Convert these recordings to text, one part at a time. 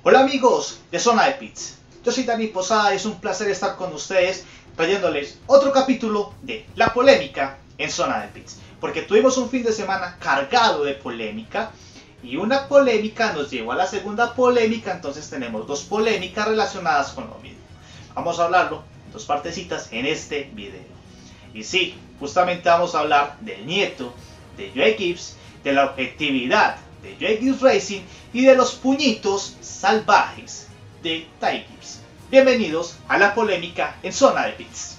Hola amigos de Zona de Pits, yo soy Dani Posada y es un placer estar con ustedes trayéndoles otro capítulo de la polémica en Zona de Pits, porque tuvimos un fin de semana cargado de polémica y una polémica nos llevó a la segunda polémica, entonces tenemos dos polémicas relacionadas con lo mismo. Vamos a hablarlo en dos partecitas en este video. Y sí, justamente vamos a hablar del nieto de Joe Gibbs, de la objetividad de Joe Gibbs Racing y de los puñitos salvajes de Ty Gibbs. Bienvenidos a la polémica en Zona de Pits.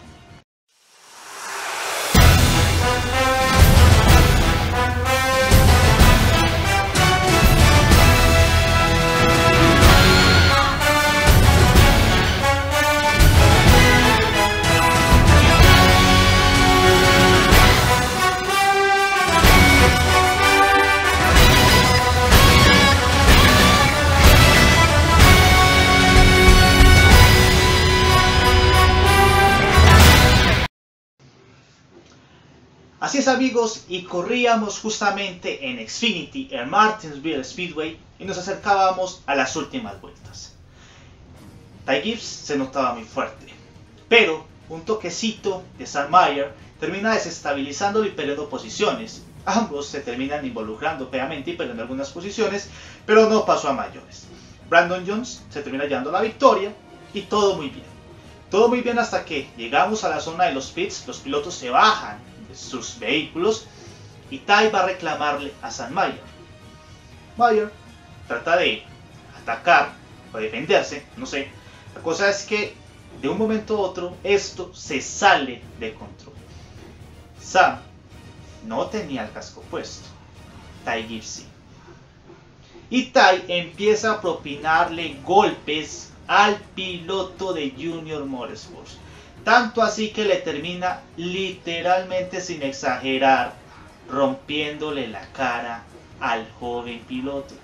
Así es amigos, y corríamos justamente en Xfinity, en Martinsville Speedway, y nos acercábamos a las últimas vueltas. Ty Gibbs se notaba muy fuerte, pero un toquecito de Sam Mayer termina desestabilizándolo y perdiendo posiciones. Ambos se terminan involucrando feamente y perdiendo algunas posiciones, pero no pasó a mayores. Brandon Jones se termina llevando la victoria y todo muy bien. Todo muy bien hasta que llegamos a la zona de los pits, los pilotos se bajan sus vehículos y Ty va a reclamarle a Sam Mayer. Mayer trata de atacar o defenderse, no sé. La cosa es que de un momento a otro esto se sale de control. Sam no tenía el casco puesto, Ty Gibbs sí. Y Ty empieza a propinarle golpes al piloto de Junior Motorsports. Tanto así que le termina literalmente, sin exagerar, rompiéndole la cara al joven piloto.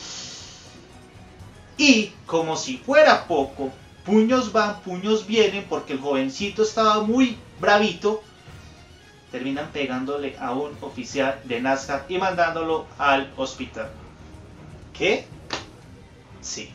Y como si fuera poco, puños van, puños vienen, porque el jovencito estaba muy bravito. Terminan pegándole a un oficial de NASCAR y mandándolo al hospital. ¿Qué? Sí.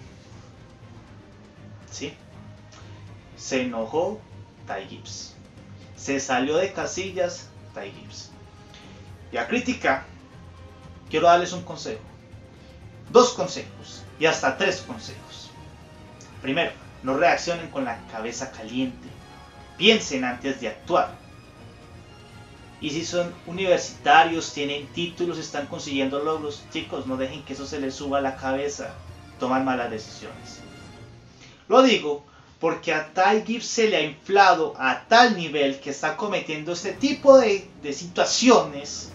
Sí. Se enojó Ty Gibbs. Se salió de casillas Ty Gibbs. Y a crítica, quiero darles un consejo. Dos consejos y hasta tres consejos. Primero, no reaccionen con la cabeza caliente. Piensen antes de actuar. Y si son universitarios, tienen títulos, están consiguiendo logros, chicos, no dejen que eso se les suba a la cabeza. Toman malas decisiones. Lo digo porque a Ty Gibbs se le ha inflado a tal nivel que está cometiendo este tipo de situaciones.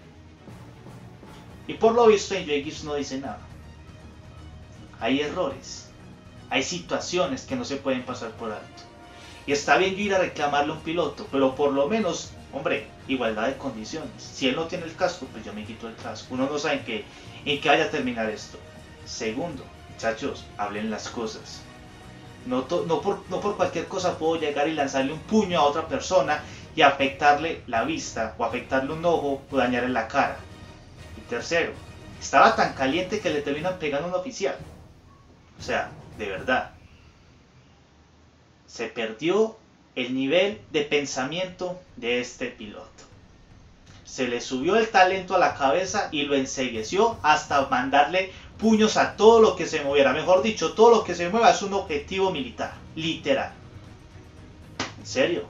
Y por lo visto en Joe Gibbs no dice nada. Hay errores, hay situaciones que no se pueden pasar por alto. Y está bien yo ir a reclamarle a un piloto, pero por lo menos, hombre, igualdad de condiciones. Si él no tiene el casco, pues yo me quito el casco. Uno no sabe en qué vaya a terminar esto. Segundo, muchachos, hablen las cosas. No por cualquier cosa puedo llegar y lanzarle un puño a otra persona y afectarle la vista, o afectarle un ojo, o dañarle la cara. Y tercero, estaba tan caliente que le terminan pegando a un oficial. O sea, de verdad, se perdió el nivel de pensamiento de este piloto. Se le subió el talento a la cabeza y lo encegueció hasta mandarle puños a todo lo que se moviera. Mejor dicho, todo lo que se mueva es un objetivo militar, literal. ¿En serio?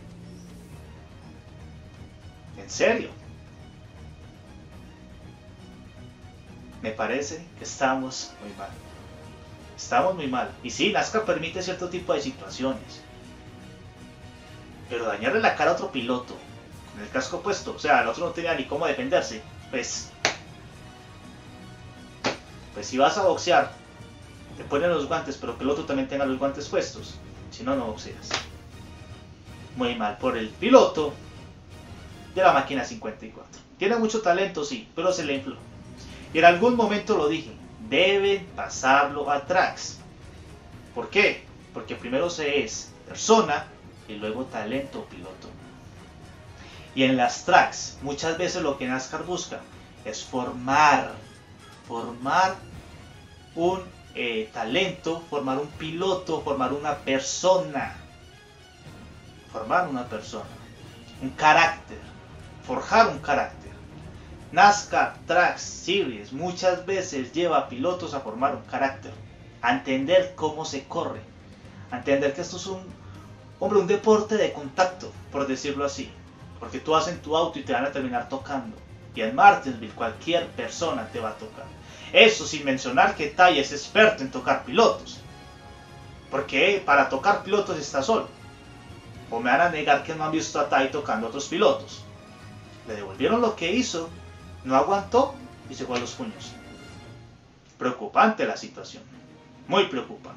¿En serio? Me parece que estamos muy mal. Estamos muy mal. Y sí, NASCAR permite cierto tipo de situaciones. Pero dañarle la cara a otro piloto con el casco puesto, o sea, el otro no tenía ni cómo defenderse, pues si vas a boxear, te ponen los guantes, pero que el otro también tenga los guantes puestos. Si no, no boxeas. Muy mal por el piloto de la máquina 54. Tiene mucho talento, sí, pero se le infló. Y en algún momento lo dije, deben pasarlo a tracks. ¿Por qué? Porque primero se es persona y luego talento o piloto. Y en las tracks, muchas veces lo que NASCAR busca es formar un talento, formar un piloto, formar una persona, un carácter, forjar un carácter. NASCAR Track Series muchas veces lleva a pilotos a formar un carácter, a entender cómo se corre, a entender que esto es un deporte de contacto, por decirlo así, porque tú vas en tu auto y te van a terminar tocando, y en Martinsville cualquier persona te va a tocar. Eso sin mencionar que Tai es experto en tocar pilotos, porque para tocar pilotos está solo. O me van a negar que no han visto a Tai tocando a otros pilotos. Le devolvieron lo que hizo, no aguantó y se fue a los puños. Preocupante la situación, muy preocupante.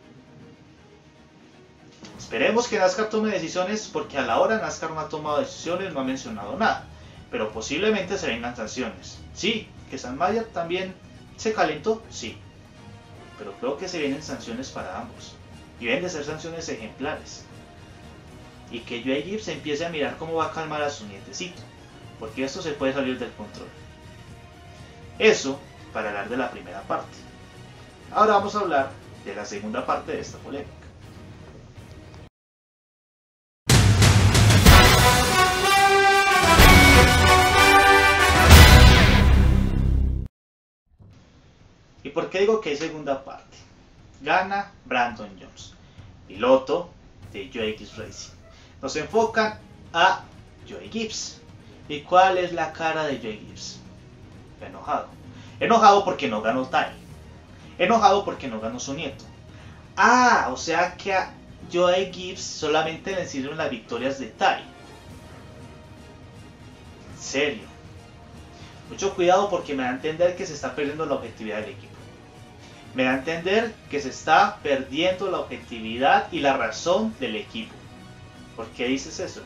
Esperemos que NASCAR tome decisiones, porque a la hora NASCAR no ha tomado decisiones, no ha mencionado nada, pero posiblemente se vengan sanciones. Sí, que Sam Mayer también se calentó, sí, pero creo que se vienen sanciones para ambos, y deben de ser sanciones ejemplares, y que Joey Gibbs empiece a mirar cómo va a calmar a su nietecito, porque esto se puede salir del control. Eso para hablar de la primera parte. Ahora vamos a hablar de la segunda parte de esta polémica. ¿Y por qué digo que hay segunda parte? Gana Brandon Jones, piloto de Joey Gibbs Racing. Nos enfocan a Joey Gibbs. ¿Y cuál es la cara de Joey Gibbs? Enojado. Enojado porque no ganó Tai. Enojado porque no ganó su nieto. Ah, o sea que a Joey Gibbs solamente le sirven las victorias de Tai. En serio. Mucho cuidado, porque me da a entender que se está perdiendo la objetividad del equipo. Me da a entender que se está perdiendo la objetividad y la razón del equipo. ¿Por qué dices eso?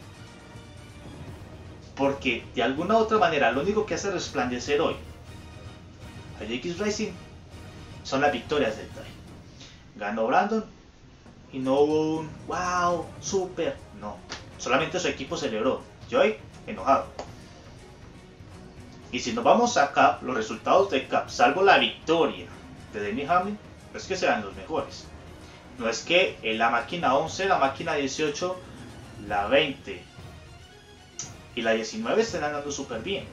Porque de alguna u otra manera lo único que hace resplandecer hoy a Joey Gibbs Racing son las victorias del Tai. Ganó Brandon y no hubo un wow, super, no. Solamente su equipo celebró. Joey enojado. Y si nos vamos acá, los resultados de CAP, salvo la victoria de Denny Hamlin, no es que sean los mejores. No es que la máquina 11, la máquina 18, la 20 y la 19 estén andando súper bien.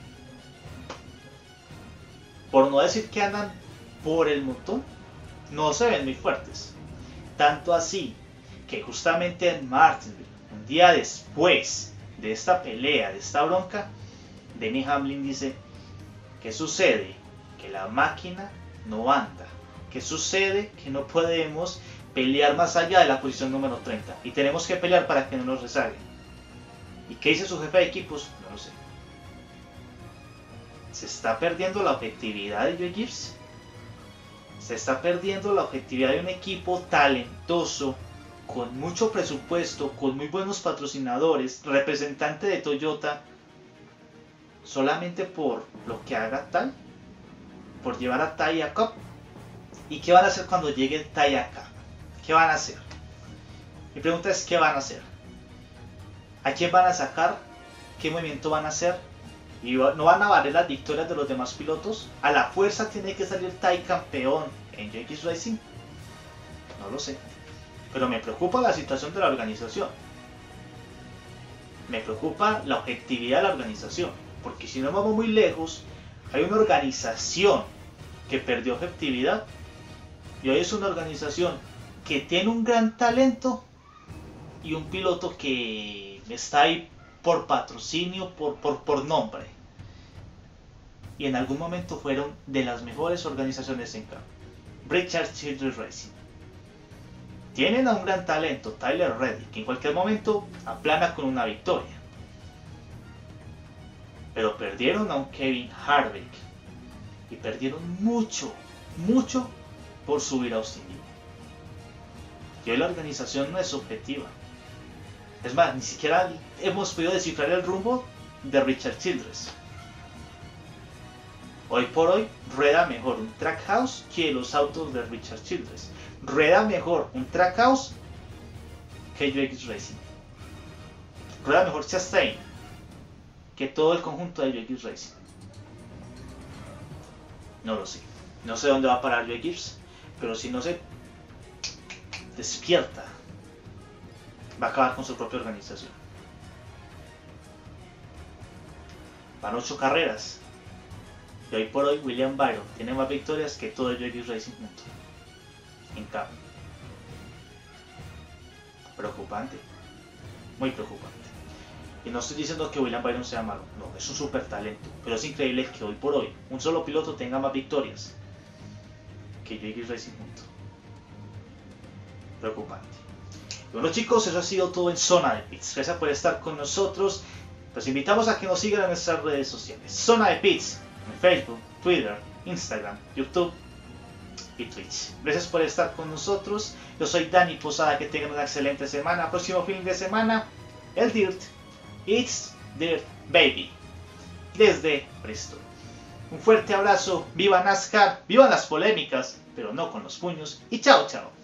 Por no decir que andan por el montón, no se ven muy fuertes. Tanto así que justamente en Martinsville, un día después de esta pelea, de esta bronca, Denny Hamlin dice: ¿qué sucede? Que la máquina no anda. ¿Qué sucede? Que no podemos pelear más allá de la posición número 30 y tenemos que pelear para que no nos rezague. ¿Y qué dice su jefe de equipos? No lo sé. ¿Se está perdiendo la objetividad de Joey Gibbs? ¿Se está perdiendo la objetividad de un equipo talentoso, con mucho presupuesto, con muy buenos patrocinadores, representante de Toyota, solamente por lo que haga Tai? ¿Por llevar a Tai a Cup? ¿Y qué van a hacer cuando llegue Tai a Cup? ¿Qué van a hacer? Mi pregunta es: ¿qué van a hacer? ¿A quién van a sacar? ¿Qué movimiento van a hacer? ¿Y no van a valer las victorias de los demás pilotos? ¿A la fuerza tiene que salir Tai campeón en Joey Gibbs Racing? No lo sé. Pero me preocupa la situación de la organización. Me preocupa la objetividad de la organización. Porque si no vamos muy lejos, hay una organización que perdió objetividad. Y hoy es una organización que tiene un gran talento y un piloto que está ahí por patrocinio, por nombre. Y en algún momento fueron de las mejores organizaciones en campo. Richard Childress Racing. Tienen a un gran talento, Tyler Reddick, que en cualquier momento aplana con una victoria. Pero perdieron a un Kevin Harvick. Y perdieron mucho por subir a Austin Dillon. Y hoy la organización no es objetiva. Es más, ni siquiera hemos podido descifrar el rumbo de Richard Childress. Hoy por hoy, rueda mejor un Trackhouse que los autos de Richard Childress. Rueda mejor un Trackhouse que Joey Gibbs Racing. Rueda mejor Chastain que todo el conjunto de Joey Gibbs Racing. No lo sé. No sé dónde va a parar Joe Gibbs, pero si no se despierta, va a acabar con su propia organización. Van 8 carreras. Y hoy por hoy William Byron tiene más victorias que todo el Joe Gibbs Racing junto. En cambio. Preocupante. Muy preocupante. Y no estoy diciendo que William Byron sea malo. No, es un super talento. Pero es increíble que hoy por hoy un solo piloto tenga más victorias que Joe Gibbs Racing junto. Preocupante. Y bueno chicos, eso ha sido todo en Zona de Pits. Gracias por estar con nosotros. Los invitamos a que nos sigan en nuestras redes sociales. Zona de Pits en Facebook, Twitter, Instagram, YouTube y Twitch. Gracias por estar con nosotros. Yo soy Dani Posada, que tengan una excelente semana. Próximo fin de semana, el Dirt. It's Dirt Baby. Desde Bristol. Un fuerte abrazo. Viva NASCAR, vivan las polémicas, pero no con los puños. Y chao, chao.